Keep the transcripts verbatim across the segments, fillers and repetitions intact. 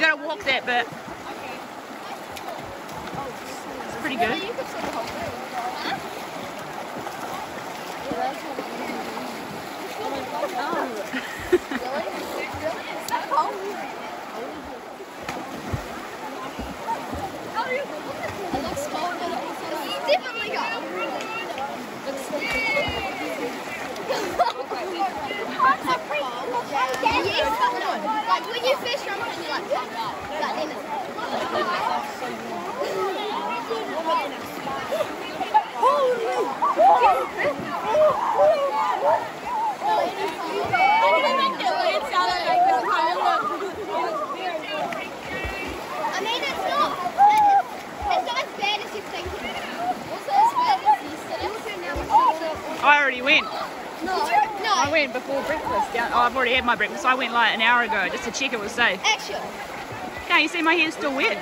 got to walk that bit. It's pretty good. Like when you fish from it, you're like, that in it. I mean, it's not. It's not as bad as you think it is. Also, as bad as yesterday. I already went. No. No. I went before breakfast. Yeah. Oh, I've already had my breakfast. I went like an hour ago just to check it was safe. Action. Can't you see my hand's still wet?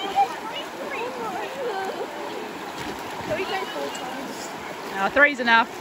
Oh, three's enough.